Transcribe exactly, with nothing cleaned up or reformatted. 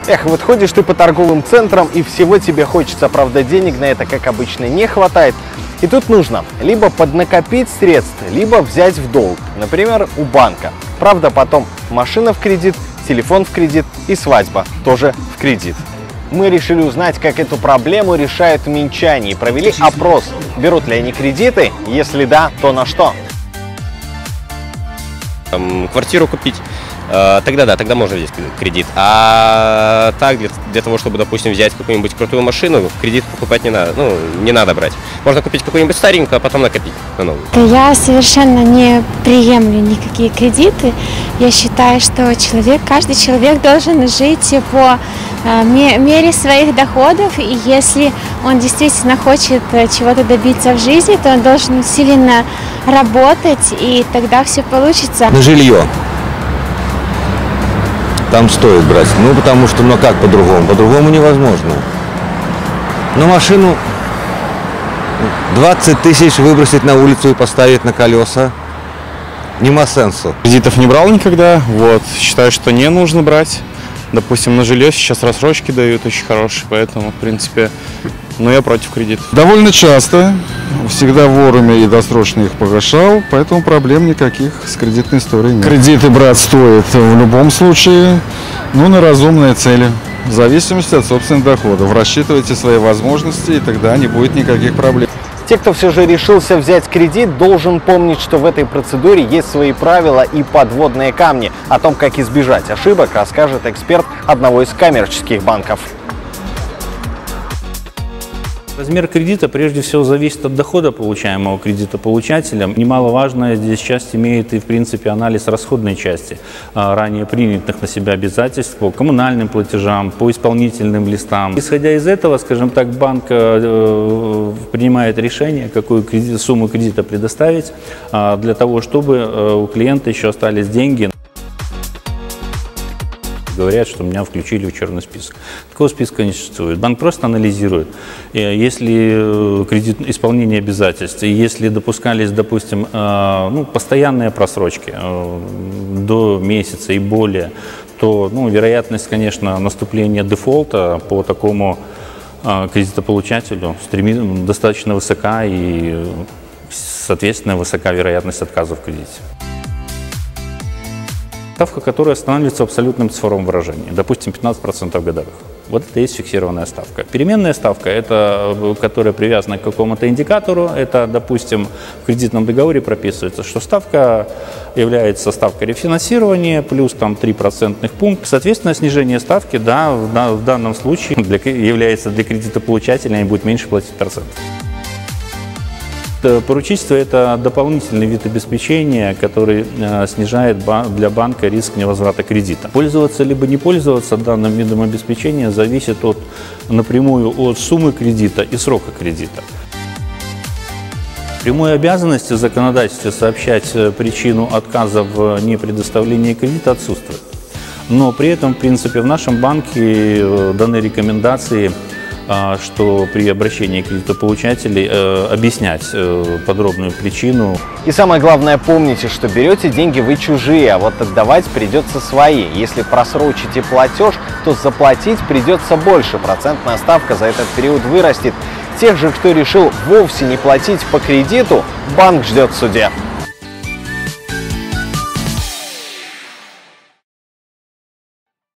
Эх, вот ходишь ты по торговым центрам, и всего тебе хочется, правда, денег на это, как обычно, не хватает. И тут нужно либо поднакопить средств, либо взять в долг, например, у банка. Правда, потом машина в кредит, телефон в кредит и свадьба тоже в кредит. Мы решили узнать, как эту проблему решают минчане, и провели опрос, берут ли они кредиты, если да, то на что. Квартиру купить, тогда да, тогда можно взять кредит. А так, для, для того, чтобы, допустим, взять какую-нибудь крутую машину, кредит покупать не надо, ну, не надо брать. Можно купить какую-нибудь старенькую, а потом накопить на новую. Я совершенно не приемлю никакие кредиты. Я считаю, что человек, каждый человек должен жить по мере своих доходов, и если он действительно хочет чего-то добиться в жизни, то он должен усиленно работать, и тогда все получится. На жилье там стоит брать, ну потому что, ну как по-другому, по-другому невозможно. Но машину двадцать тысяч выбросить на улицу и поставить на колеса нема сенсу. Кредитов не брал никогда, вот, считаю, что не нужно брать. Допустим, на жилье сейчас рассрочки дают очень хорошие, поэтому, в принципе, но я против кредитов. Довольно часто, всегда вовремя и досрочно их погашал, поэтому проблем никаких с кредитной историей нет. Кредиты брать стоит в любом случае, ну, на разумные цели, в зависимости от собственных доходов. Рассчитывайте свои возможности, и тогда не будет никаких проблем. Те, кто все же решился взять кредит, должен помнить, что в этой процедуре есть свои правила и подводные камни. О том, как избежать ошибок, расскажет эксперт одного из коммерческих банков. Размер кредита прежде всего зависит от дохода, получаемого кредитополучателем. Немаловажная здесь часть имеет и, в принципе, анализ расходной части ранее принятых на себя обязательств по коммунальным платежам, по исполнительным листам. Исходя из этого, скажем так, банк принимает решение, какую кредит, сумму кредита предоставить для того, чтобы у клиента еще остались деньги. Говорят, что меня включили в черный список. Такого списка не существует. Банк просто анализирует. Если кредит, исполнение обязательств, если допускались, допустим, ну, постоянные просрочки до месяца и более, то, ну, вероятность, конечно, наступления дефолта по такому кредитополучателю стремительно достаточно высока, и, соответственно, высока вероятность отказа в кредите. Ставка, которая останавливается в абсолютном цифровом выражении, допустим, пятнадцать процентов годовых. Вот это и есть фиксированная ставка. Переменная ставка, это, которая привязана к какому-то индикатору, это, допустим, в кредитном договоре прописывается, что ставка является ставкой рефинансирования плюс там три процентных пункта. Соответственно, снижение ставки, да, в, в данном случае для, является для кредитополучателя и будет меньше платить процентов. Поручительство – это дополнительный вид обеспечения, который э, снижает для банка риск невозврата кредита. Пользоваться либо не пользоваться данным видом обеспечения зависит от, напрямую от суммы кредита и срока кредита. Прямой обязанности в законодательстве сообщать причину отказа в непредоставлении кредита отсутствует. Но при этом, в принципе, в нашем банке даны рекомендации, что при обращении кредитополучателей э, объяснять э, подробную причину. И самое главное, помните, что берете деньги вы чужие, а вот отдавать придется свои. Если просрочите платеж, то заплатить придется больше. Процентная ставка за этот период вырастет. Тех же, кто решил вовсе не платить по кредиту, банк ждет в суде.